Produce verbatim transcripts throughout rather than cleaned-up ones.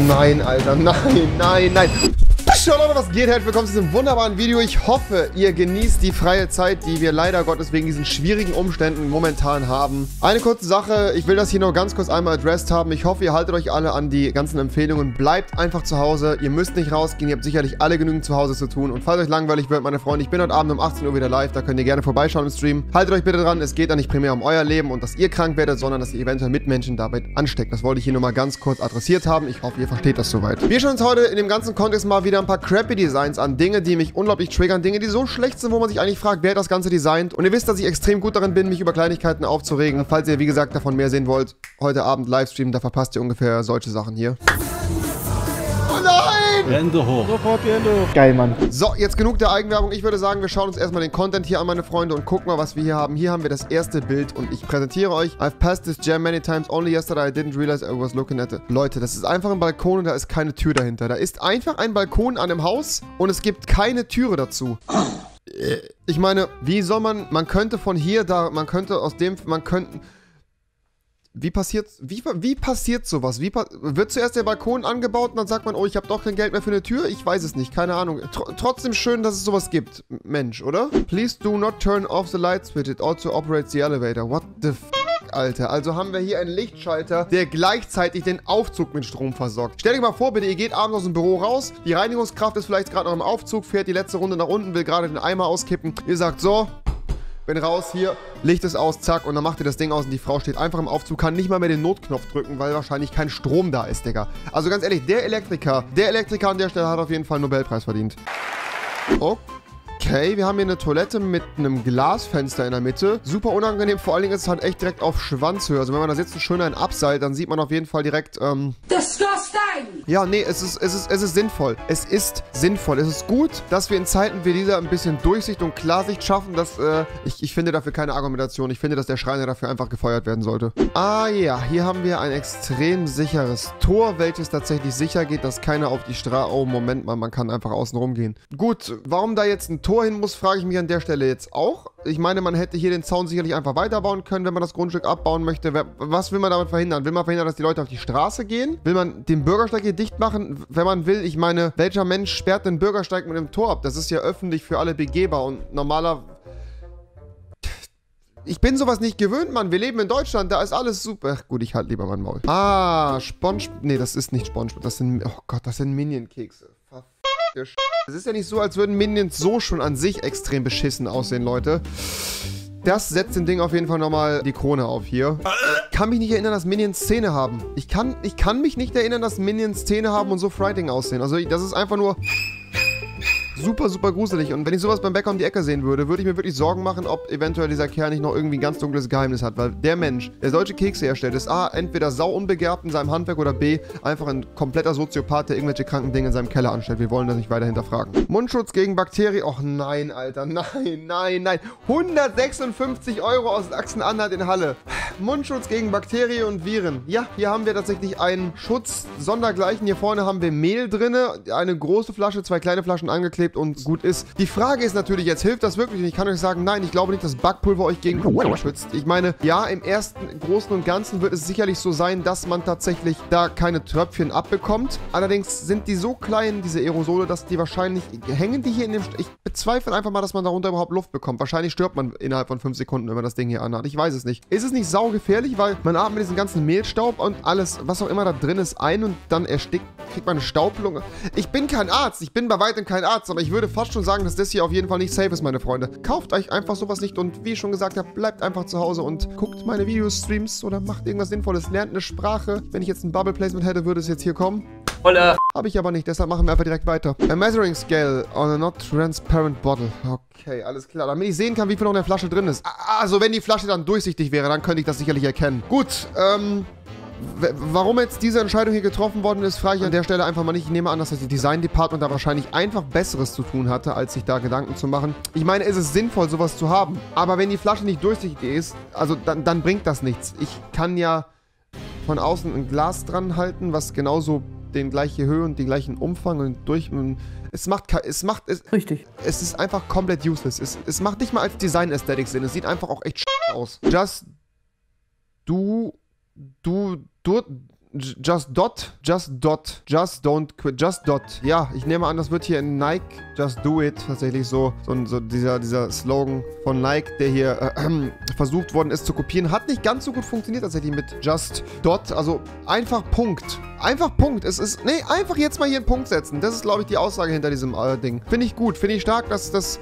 nein, Alter. Nein, nein, nein. Schon Leute, was geht? Herzlich willkommen zu diesem wunderbaren Video. Ich hoffe, ihr genießt die freie Zeit, die wir leider Gottes wegen diesen schwierigen Umständen momentan haben. Eine kurze Sache, ich will das hier nur ganz kurz einmal addressed haben. Ich hoffe, ihr haltet euch alle an die ganzen Empfehlungen. Bleibt einfach zu Hause. Ihr müsst nicht rausgehen. Ihr habt sicherlich alle genügend zu Hause zu tun. Und falls euch langweilig wird, meine Freunde, ich bin heute Abend um achtzehn Uhr wieder live. Da könnt ihr gerne vorbeischauen im Stream. Haltet euch bitte dran, es geht da nicht primär um euer Leben und dass ihr krank werdet, sondern dass ihr eventuell Mitmenschen dabei ansteckt. Das wollte ich hier nur mal ganz kurz adressiert haben. Ich hoffe, ihr versteht das soweit. Wir schauen uns heute in dem ganzen Kontext mal wieder ein paar crappy Designs an. Dinge, die mich unglaublich triggern. Dinge, die so schlecht sind, wo man sich eigentlich fragt, wer hat das Ganze designt. Und ihr wisst, dass ich extrem gut darin bin, mich über Kleinigkeiten aufzuregen. Falls ihr, wie gesagt, davon mehr sehen wollt, heute Abend Livestream, da verpasst ihr ungefähr solche Sachen hier. Oh nein! Die Hände hoch. Sofort die Hände hoch. Geil, Mann. So, jetzt genug der Eigenwerbung. Ich würde sagen, wir schauen uns erstmal den Content hier an, meine Freunde, und gucken mal, was wir hier haben. Hier haben wir das erste Bild und ich präsentiere euch. I've passed this jam many times. Only yesterday I didn't realize I was looking at it. Leute, das ist einfach ein Balkon und da ist keine Tür dahinter. Da ist einfach ein Balkon an einem Haus und es gibt keine Türe dazu. Ich meine, wie soll man, man könnte von hier da, man könnte aus dem, man könnte... Wie passiert, wie, wie passiert sowas? Wie, wird zuerst der Balkon angebaut und dann sagt man, oh, ich habe doch kein Geld mehr für eine Tür? Ich weiß es nicht, keine Ahnung. Tr trotzdem schön, dass es sowas gibt. Mensch, oder? Please do not turn off the light switch. It also operates the elevator. What the f***, Alter? Also haben wir hier einen Lichtschalter, der gleichzeitig den Aufzug mit Strom versorgt. Stell dir mal vor, bitte, ihr geht abends aus dem Büro raus, die Reinigungskraft ist vielleicht gerade noch im Aufzug, fährt die letzte Runde nach unten, will gerade den Eimer auskippen. Ihr sagt so... Bin raus, hier, Licht ist aus, zack, und dann macht ihr das Ding aus und die Frau steht einfach im Aufzug, kann nicht mal mehr den Notknopf drücken, weil wahrscheinlich kein Strom da ist, Digga. Also ganz ehrlich, der Elektriker, der Elektriker an der Stelle hat auf jeden Fall einen Nobelpreis verdient. Okay, wir haben hier eine Toilette mit einem Glasfenster in der Mitte. Super unangenehm, vor allen Dingen ist es halt echt direkt auf Schwanzhöhe. Also wenn man da sitzt und schön ein abseilt, dann sieht man auf jeden Fall direkt, ähm... Disgusting! Ja, nee, es ist, es ist, es ist sinnvoll. Es ist sinnvoll. Es ist gut, dass wir in Zeiten wie dieser ein bisschen Durchsicht und Klarsicht schaffen, dass, äh, ich, ich finde dafür keine Argumentation. Ich finde, dass der Schreiner dafür einfach gefeuert werden sollte. Ah ja, hier haben wir ein extrem sicheres Tor, welches tatsächlich sicher geht, dass keiner auf die Straße... Oh, Moment mal, man kann einfach außen rumgehen. Gut, warum da jetzt ein Tor hin muss, frage ich mich an der Stelle jetzt auch. Ich meine, man hätte hier den Zaun sicherlich einfach weiterbauen können, wenn man das Grundstück abbauen möchte. Was will man damit verhindern? Will man verhindern, dass die Leute auf die Straße gehen? Will man den Bürgersteig hier dicht machen, wenn man will? Ich meine, welcher Mensch sperrt den Bürgersteig mit dem Tor ab? Das ist ja öffentlich für alle begehbar und normaler... Ich bin sowas nicht gewöhnt, Mann. Wir leben in Deutschland, da ist alles super. Ach, gut, ich halte lieber mein Maul. Ah, Sponge... Nee, das ist nicht Spongebob. Das sind... Oh Gott, das sind Minion-Kekse. Es ist ja nicht so, als würden Minions so schon an sich extrem beschissen aussehen, Leute. Das setzt dem Ding auf jeden Fall nochmal die Krone auf hier. Ich kann mich nicht erinnern, dass Minions Zähne haben. Ich kann, ich kann mich nicht erinnern, dass Minions Zähne haben und so frighting aussehen. Also das ist einfach nur... super, super gruselig. Und wenn ich sowas beim Bäcker um die Ecke sehen würde, würde ich mir wirklich Sorgen machen, ob eventuell dieser Kerl nicht noch irgendwie ein ganz dunkles Geheimnis hat. Weil der Mensch, der solche Kekse herstellt, ist A, entweder sau unbegabt in seinem Handwerk oder B, einfach ein kompletter Soziopath, der irgendwelche kranken Dinge in seinem Keller anstellt. Wir wollen das nicht weiter hinterfragen. Mundschutz gegen Bakterien. Och nein, Alter. Nein, nein, nein. hundertsechsundfünfzig Euro aus Sachsen-Anhalt in Halle. Mundschutz gegen Bakterien und Viren. Ja, hier haben wir tatsächlich einen Schutz sondergleichen. Hier vorne haben wir Mehl drin. Eine große Flasche, zwei kleine Flaschen angeklebt und gut ist. Die Frage ist natürlich jetzt, hilft das wirklich? Und ich kann euch sagen, nein, ich glaube nicht, dass Backpulver euch gegen Corona schützt. Ich meine, ja, im ersten Großen und Ganzen wird es sicherlich so sein, dass man tatsächlich da keine Tröpfchen abbekommt. Allerdings sind die so klein, diese Aerosole, dass die wahrscheinlich, hängen die hier in dem... Ich bezweifle einfach mal, dass man darunter überhaupt Luft bekommt. Wahrscheinlich stirbt man innerhalb von fünf Sekunden, wenn man das Ding hier anhat. Ich weiß es nicht. Ist es nicht saugefährlich, weil man atmet diesen ganzen Mehlstaub und alles, was auch immer da drin ist, ein und dann erstickt, kriegt man eine Staublunge. Ich bin kein Arzt, ich bin bei weitem kein Arzt, aber ich würde fast schon sagen, dass das hier auf jeden Fall nicht safe ist, meine Freunde. Kauft euch einfach sowas nicht und wie ich schon gesagt habe, bleibt einfach zu Hause und guckt meine Videos, Streams oder macht irgendwas Sinnvolles, lernt eine Sprache. Wenn ich jetzt ein Bubble Placement hätte, würde es jetzt hier kommen. Holla. Habe ich aber nicht, deshalb machen wir einfach direkt weiter. A measuring scale on a not transparent bottle. Okay, alles klar. Damit ich sehen kann, wie viel noch in der Flasche drin ist. Also, wenn die Flasche dann durchsichtig wäre, dann könnte ich das sicherlich erkennen. Gut, ähm... warum jetzt diese Entscheidung hier getroffen worden ist, frage ich an der Stelle einfach mal nicht. Ich nehme an, dass das Design Department da wahrscheinlich einfach Besseres zu tun hatte, als sich da Gedanken zu machen. Ich meine, ist es sinnvoll, sowas zu haben. Aber wenn die Flasche nicht durchsichtig ist, also dann, dann bringt das nichts. Ich kann ja von außen ein Glas dran halten, was genauso den gleiche Höhe und den gleichen Umfang und durch... Es macht... Es macht... Es, Richtig. Es ist einfach komplett useless. Es, es macht nicht mal als Design-Ästhetik Sinn. Es sieht einfach auch echt aus. Just... Du... Du... Du... Just Dot, Just Dot, Just Don't Quit, Just Dot. Ja, ich nehme an, das wird hier in Nike, Just Do It, tatsächlich so, so, so dieser, dieser Slogan von Nike, der hier äh, versucht worden ist zu kopieren. Hat nicht ganz so gut funktioniert tatsächlich mit Just Dot, also einfach Punkt. Einfach Punkt. Es ist, nee, einfach jetzt mal hier einen Punkt setzen. Das ist, glaube ich, die Aussage hinter diesem äh, Ding. Finde ich gut, finde ich stark, dass das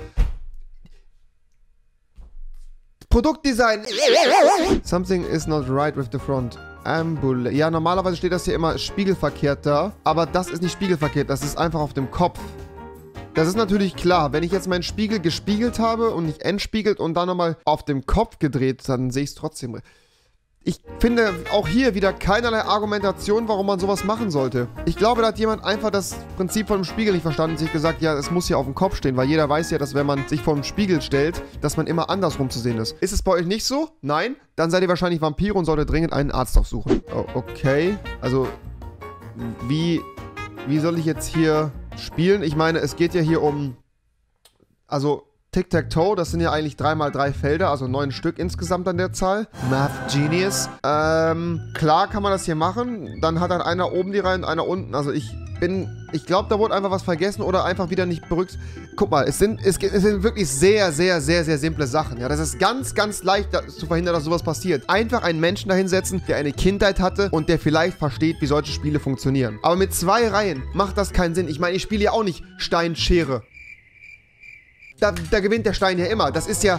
Produktdesign. Something is not right with the front. Ambul. Ja, normalerweise steht das hier immer spiegelverkehrt da. Aber das ist nicht spiegelverkehrt, das ist einfach auf dem Kopf. Das ist natürlich klar. Wenn ich jetzt meinen Spiegel gespiegelt habe und nicht entspiegelt und dann nochmal auf dem Kopf gedreht, dann sehe ich es trotzdem. Ich finde auch hier wieder keinerlei Argumentation, warum man sowas machen sollte. Ich glaube, da hat jemand einfach das Prinzip von dem Spiegel nicht verstanden und sich gesagt, ja, es muss hier auf dem Kopf stehen, weil jeder weiß ja, dass wenn man sich vor dem Spiegel stellt, dass man immer andersrum zu sehen ist. Ist es bei euch nicht so? Nein? Dann seid ihr wahrscheinlich Vampire und solltet dringend einen Arzt aufsuchen. Oh, okay. Also, wie, wie soll ich jetzt hier spielen? Ich meine, es geht ja hier um, also Tic-Tac-Toe, das sind ja eigentlich drei mal drei Felder, also neun Stück insgesamt an der Zahl. Math Genius. Ähm, klar kann man das hier machen. Dann hat dann einer oben die Reihe und einer unten. Also ich bin, ich glaube, da wurde einfach was vergessen oder einfach wieder nicht berücksichtigt. Guck mal, es sind, es, es sind wirklich sehr, sehr, sehr, sehr simple Sachen. Ja, das ist ganz, ganz leicht zu verhindern, dass sowas passiert. Einfach einen Menschen dahinsetzen, der eine Kindheit hatte und der vielleicht versteht, wie solche Spiele funktionieren. Aber mit zwei Reihen macht das keinen Sinn. Ich meine, ich spiele ja auch nicht Stein, Schere. Da, da gewinnt der Stein ja immer. Das ist ja...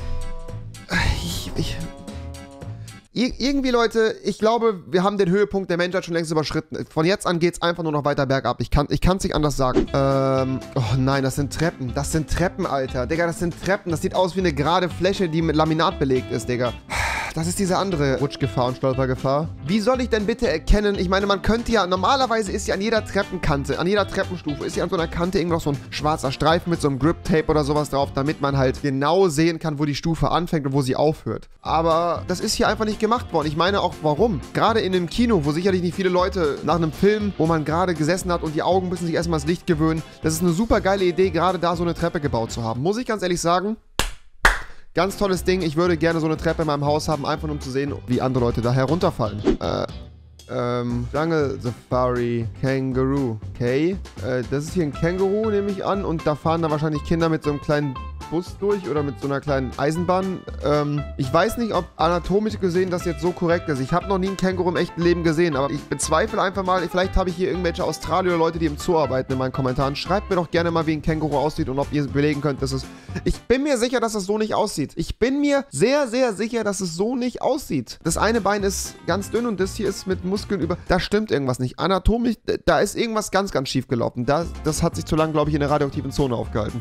Ich, ich, irgendwie, Leute, ich glaube, wir haben den Höhepunkt der Menschheit schon längst überschritten. Von jetzt an geht es einfach nur noch weiter bergab. Ich kann es ich nicht anders sagen. Ähm, oh nein, das sind Treppen. Das sind Treppen, Alter. Digga, das sind Treppen. Das sieht aus wie eine gerade Fläche, die mit Laminat belegt ist, Digga. Das ist diese andere Rutschgefahr und Stolpergefahr. Wie soll ich denn bitte erkennen? Ich meine, man könnte ja, normalerweise ist ja an jeder Treppenkante, an jeder Treppenstufe, ist ja an so einer Kante irgendwo noch so ein schwarzer Streifen mit so einem Grip-Tape oder sowas drauf, damit man halt genau sehen kann, wo die Stufe anfängt und wo sie aufhört. Aber das ist hier einfach nicht gemacht worden. Ich meine auch, warum? Gerade in einem Kino, wo sicherlich nicht viele Leute nach einem Film, wo man gerade gesessen hat und die Augen müssen sich erstmal ans Licht gewöhnen, das ist eine super geile Idee, gerade da so eine Treppe gebaut zu haben. Muss ich ganz ehrlich sagen. Ganz tolles Ding. Ich würde gerne so eine Treppe in meinem Haus haben, einfach um zu sehen, wie andere Leute da herunterfallen. Äh, ähm, Jungle Safari Kangaroo. Okay. Äh, das ist hier ein Känguru, nehme ich an. Und da fahren da wahrscheinlich Kinder mit so einem kleinen Bus durch oder mit so einer kleinen Eisenbahn. Ähm, ich weiß nicht, ob anatomisch gesehen das jetzt so korrekt ist. Ich habe noch nie einen Känguru im echten Leben gesehen, aber ich bezweifle einfach mal, vielleicht habe ich hier irgendwelche Australier oder Leute, die im Zoo arbeiten in meinen Kommentaren. Schreibt mir doch gerne mal, wie ein Känguru aussieht und ob ihr belegen könnt, dass es... Ich bin mir sicher, dass es so nicht aussieht. Ich bin mir sehr, sehr sicher, dass es so nicht aussieht. Das eine Bein ist ganz dünn und das hier ist mit Muskeln über... Da stimmt irgendwas nicht. Anatomisch, da ist irgendwas ganz, ganz schief gelaufen. Das, das hat sich zu lange, glaube ich, in der radioaktiven Zone aufgehalten.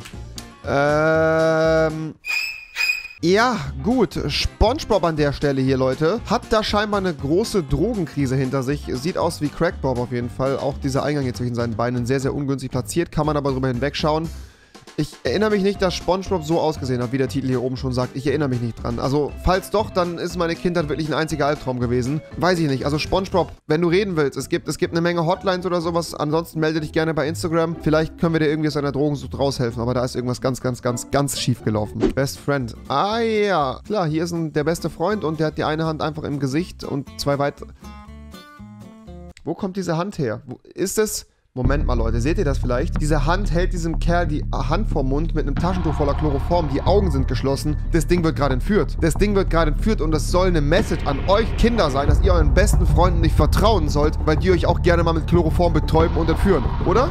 Ähm... Ja, gut. SpongeBob an der Stelle hier, Leute, hat da scheinbar eine große Drogenkrise hinter sich. Sieht aus wie Crackbob auf jeden Fall. Auch dieser Eingang hier zwischen seinen Beinen sehr, sehr ungünstig platziert. Kann man aber drüber hinwegschauen. Ich erinnere mich nicht, dass SpongeBob so ausgesehen hat, wie der Titel hier oben schon sagt. Ich erinnere mich nicht dran. Also, falls doch, dann ist meine Kindheit wirklich ein einziger Albtraum gewesen. Weiß ich nicht. Also, SpongeBob, wenn du reden willst, es gibt, es gibt eine Menge Hotlines oder sowas. Ansonsten melde dich gerne bei Instagram. Vielleicht können wir dir irgendwie aus einer Drogensucht raushelfen. Aber da ist irgendwas ganz, ganz, ganz, ganz schief gelaufen. Best Friend. Ah ja. Klar, hier ist ein, der beste Freund und der hat die eine Hand einfach im Gesicht und zwei weitere... Wo kommt diese Hand her? Wo, ist es... Moment mal, Leute, seht ihr das vielleicht? Diese Hand hält diesem Kerl die Hand vorm Mund mit einem Taschentuch voller Chloroform. Die Augen sind geschlossen. Das Ding wird gerade entführt. Das Ding wird gerade entführt und das soll eine Message an euch Kinder sein, dass ihr euren besten Freunden nicht vertrauen sollt, weil die euch auch gerne mal mit Chloroform betäuben und entführen, oder?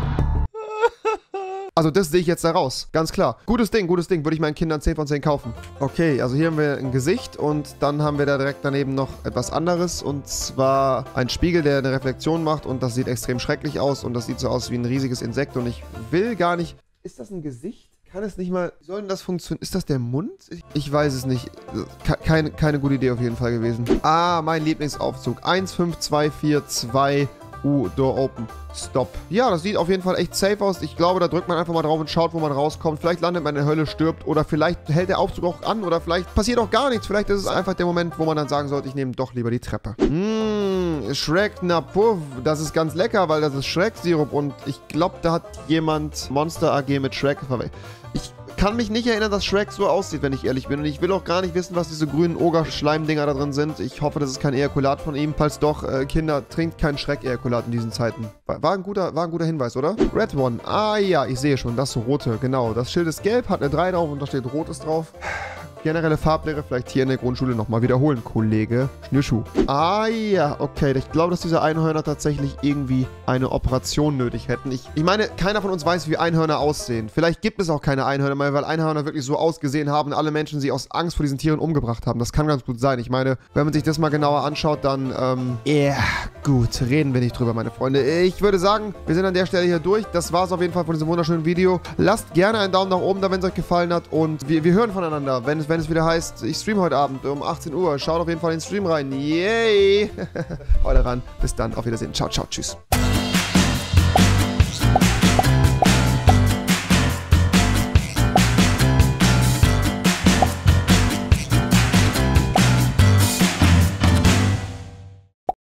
Also das sehe ich jetzt da raus. Ganz klar. Gutes Ding, gutes Ding. Würde ich meinen Kindern zehn von zehn kaufen. Okay, also hier haben wir ein Gesicht und dann haben wir da direkt daneben noch etwas anderes. Und zwar ein Spiegel, der eine Reflexion macht und das sieht extrem schrecklich aus. Und das sieht so aus wie ein riesiges Insekt und ich will gar nicht... Ist das ein Gesicht? Kann es nicht mal... Wie soll denn das funktionieren? Ist das der Mund? Ich, ich weiß es nicht. Keine, keine gute Idee auf jeden Fall gewesen. Ah, mein Lieblingsaufzug. eins, fünf, zwei, vier, zwei... Uh, Door open. Stop. Ja, das sieht auf jeden Fall echt safe aus. Ich glaube, da drückt man einfach mal drauf und schaut, wo man rauskommt. Vielleicht landet man in der Hölle, stirbt oder vielleicht hält der Aufzug auch an oder vielleicht passiert auch gar nichts. Vielleicht ist es einfach der Moment, wo man dann sagen sollte, ich nehme doch lieber die Treppe. Mmh, Shrek Napuff. Das ist ganz lecker, weil das ist Shrek-Sirup und ich glaube, da hat jemand Monster A G mit Shrek verwechselt. Ich kann mich nicht erinnern, dass Shrek so aussieht, wenn ich ehrlich bin. Und ich will auch gar nicht wissen, was diese grünen Oger-Schleimdinger da drin sind. Ich hoffe, das ist kein Ejakulat von ihm. Falls doch, äh, Kinder, trinkt kein Schreck-Ejakulat in diesen Zeiten. War, war, ein guter, war ein guter Hinweis, oder? Red One. Ah ja, ich sehe schon, das rote, genau. Das Schild ist gelb, hat eine drei drauf und da steht rotes drauf. Generelle Farblehre vielleicht hier in der Grundschule nochmal wiederholen, Kollege Schnürschuh. Ah ja, okay. Ich glaube, dass diese Einhörner tatsächlich irgendwie eine Operation nötig hätten. Ich, ich meine, keiner von uns weiß, wie Einhörner aussehen. Vielleicht gibt es auch keine Einhörner mehr, weil Einhörner wirklich so ausgesehen haben und alle Menschen sie aus Angst vor diesen Tieren umgebracht haben. Das kann ganz gut sein. Ich meine, wenn man sich das mal genauer anschaut, dann, ähm, ja, yeah, gut. Reden wir nicht drüber, meine Freunde. Ich würde sagen, wir sind an der Stelle hier durch. Das war es auf jeden Fall von diesem wunderschönen Video. Lasst gerne einen Daumen nach oben da, wenn es euch gefallen hat und wir, wir hören voneinander, wenn es wenn es wieder heißt, ich streame heute Abend um achtzehn Uhr. Schaut auf jeden Fall in den Stream rein. Yay! Haut ran. Bis dann. Auf Wiedersehen. Ciao, ciao. Tschüss.